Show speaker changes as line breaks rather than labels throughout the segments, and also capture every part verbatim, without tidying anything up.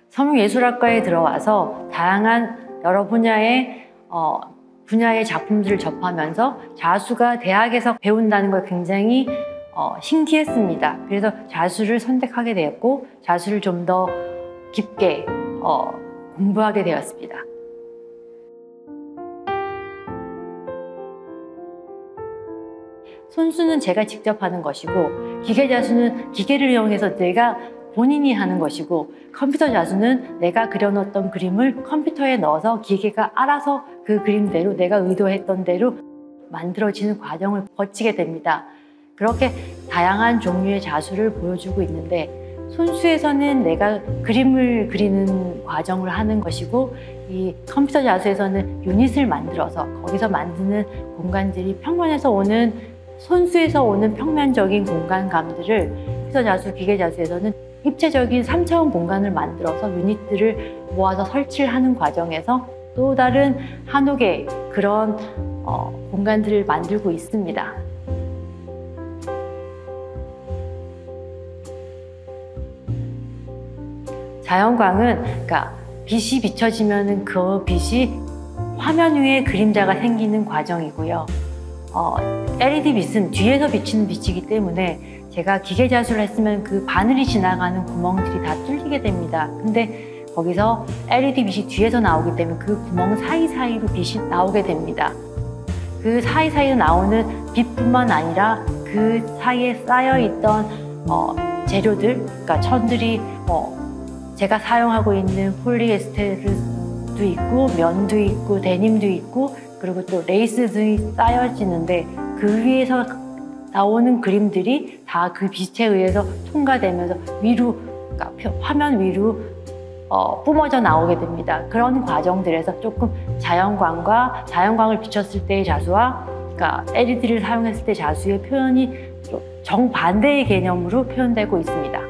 서명예술학과에 들어와서 다양한 여러 분야의 어, 분야의 작품들을 접하면서 자수가 대학에서 배운다는 걸 굉장히 어, 신기했습니다. 그래서 자수를 선택하게 되었고 자수를 좀 더 깊게 어, 공부하게 되었습니다. 손수는 제가 직접 하는 것이고 기계자수는 기계를 이용해서 내가 본인이 하는 것이고 컴퓨터 자수는 내가 그려놓았던 그림을 컴퓨터에 넣어서 기계가 알아서 그 그림대로 내가 의도했던 대로 만들어지는 과정을 거치게 됩니다. 그렇게 다양한 종류의 자수를 보여주고 있는데 손수에서는 내가 그림을 그리는 과정을 하는 것이고 이 컴퓨터 자수에서는 유닛을 만들어서 거기서 만드는 공간들이 평면에서 오는 손수에서 오는 평면적인 공간감들을 컴퓨터 자수, 기계 자수에서는 입체적인 삼 차원 공간을 만들어서 유닛들을 모아서 설치를 하는 과정에서 또 다른 한옥의 그런 어, 공간들을 만들고 있습니다. 자연광은 그러니까 빛이 비춰지면 그 빛이 화면 위에 그림자가 생기는 과정이고요. 어, 엘이디 빛은 뒤에서 비치는 빛이기 때문에 제가 기계자수를 했으면 그 바늘이 지나가는 구멍들이 다 뚫리게 됩니다. 근데 거기서 엘이디 빛이 뒤에서 나오기 때문에 그 구멍 사이사이로 빛이 나오게 됩니다. 그 사이사이로 나오는 빛뿐만 아니라 그 사이에 쌓여있던 어, 재료들, 그러니까 천들이 어, 제가 사용하고 있는 폴리에스테르도 있고 면도 있고 데님도 있고 그리고 또 레이스들이 쌓여지는데 그 위에서 나오는 그림들이 다 그 빛에 의해서 통과되면서 위로, 그러니까 화면 위로 어, 뿜어져 나오게 됩니다. 그런 과정들에서 조금 자연광과 자연광을 비췄을 때의 자수와 그러니까 엘이디를 사용했을 때 자수의 표현이 정반대의 개념으로 표현되고 있습니다.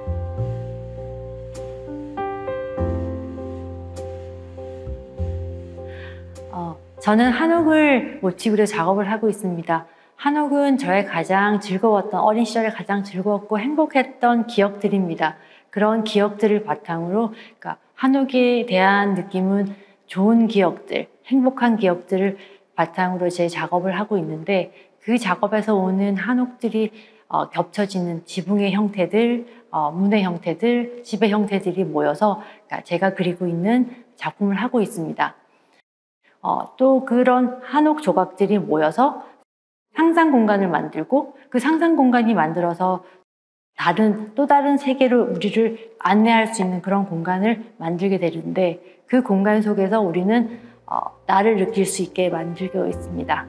어, 저는 한옥을 모티브로 작업을 하고 있습니다. 한옥은 저의 가장 즐거웠던, 어린 시절에 가장 즐거웠고 행복했던 기억들입니다. 그런 기억들을 바탕으로 그러니까 한옥에 대한 느낌은 좋은 기억들, 행복한 기억들을 바탕으로 제 작업을 하고 있는데 그 작업에서 오는 한옥들이 어, 겹쳐지는 지붕의 형태들, 어, 문의 형태들, 집의 형태들이 모여서 그러니까 제가 그리고 있는 작품을 하고 있습니다. 어, 또 그런 한옥 조각들이 모여서 상상 공간을 만들고 그 상상 공간이 만들어서 다른 또 다른 세계로 우리를 안내할 수 있는 그런 공간을 만들게 되는데 그 공간 속에서 우리는 어, 나를 느낄 수 있게 만들고 있습니다.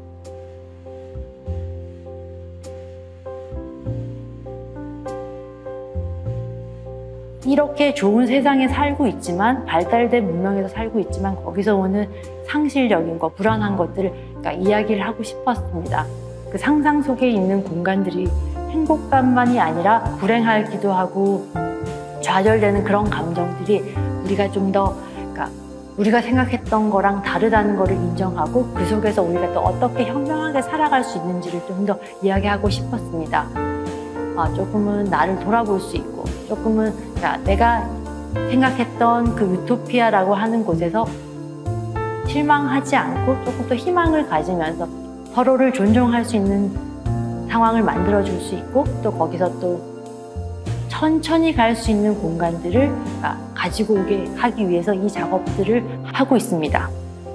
이렇게 좋은 세상에 살고 있지만 발달된 문명에서 살고 있지만 거기서 오는 상실적인 것, 불안한 것들을 그러니까 이야기를 하고 싶었습니다. 그 상상 속에 있는 공간들이 행복감만이 아니라 불행하기도 하고 좌절되는 그런 감정들이 우리가 좀 더 그러니까 우리가 생각했던 거랑 다르다는 거를 인정하고 그 속에서 우리가 또 어떻게 현명하게 살아갈 수 있는지를 좀 더 이야기하고 싶었습니다. 아, 조금은 나를 돌아볼 수 있고 조금은 그러니까 내가 생각했던 그 유토피아라고 하는 곳에서 실망하지 않고 조금 더 희망을 가지면서 서로를 존중할 수 있는 상황을 만들어줄 수 있고 또 거기서 또 천천히 갈 수 있는 공간들을 가지고 오게 하기 위해서 이 작업들을 하고 있습니다.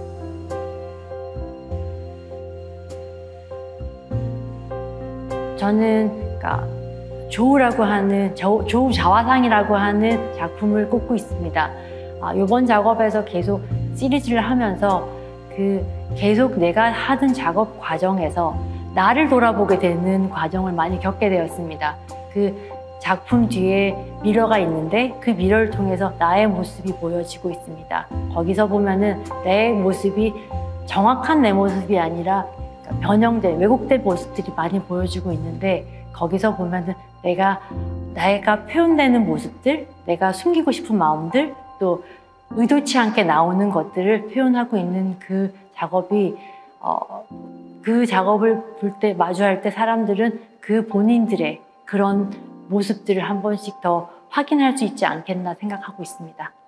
저는 그러니까 조우라고 하는 조, 조우 자화상이라고 하는 작품을 꼽고 있습니다. 아, 이번 작업에서 계속 시리즈를 하면서 그 계속 내가 하던 작업 과정에서 나를 돌아보게 되는 과정을 많이 겪게 되었습니다. 그 작품 뒤에 미러가 있는데 그 미러를 통해서 나의 모습이 보여지고 있습니다. 거기서 보면은 내 모습이 정확한 내 모습이 아니라 변형된, 왜곡된 모습들이 많이 보여지고 있는데 거기서 보면은 내가 내가 표현되는 모습들, 내가 숨기고 싶은 마음들, 또 의도치 않게 나오는 것들을 표현하고 있는 그 작업이 어, 그 작업을 볼 때, 마주할 때 사람들은 그 본인들의 그런 모습들을 한 번씩 더 확인할 수 있지 않겠나 생각하고 있습니다.